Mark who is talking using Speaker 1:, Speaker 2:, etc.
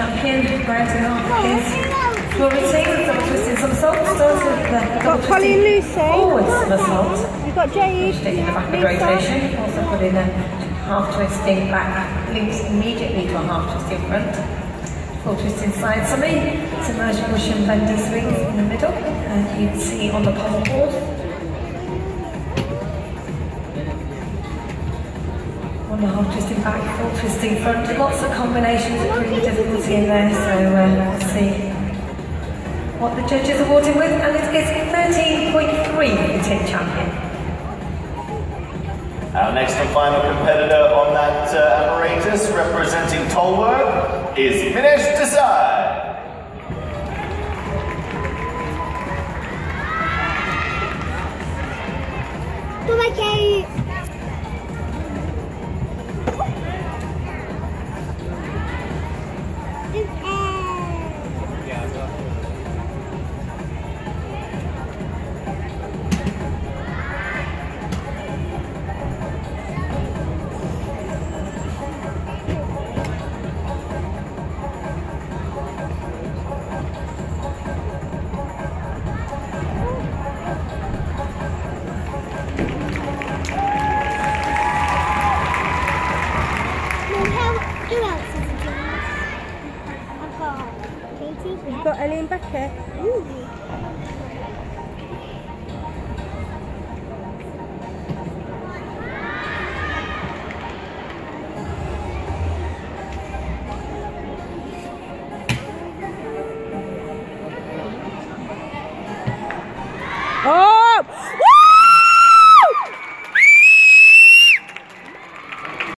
Speaker 1: champion, rounding off his floor routine, double twisting somersault. Starts with the double twisting forward somersault.
Speaker 2: You've got Jade,
Speaker 1: taking the back of rotation. Also put in a half twisting back, links immediately to a half twisting front. Full twisting side somersault. Submerged push and bender swings in the middle, as you can see on the pommel board. One and a half twisting back, full twisting front. Lots of combinations of proving difficulty in there, so let's see what the judges are awarding with. And it is 13.3 for the team champion.
Speaker 3: Our next and final competitor on that apparatus, representing Tolwork, is Minesh Desai.
Speaker 4: Come on, Katy.
Speaker 2: You've got Ellie and Beckett. Ooh. Oh!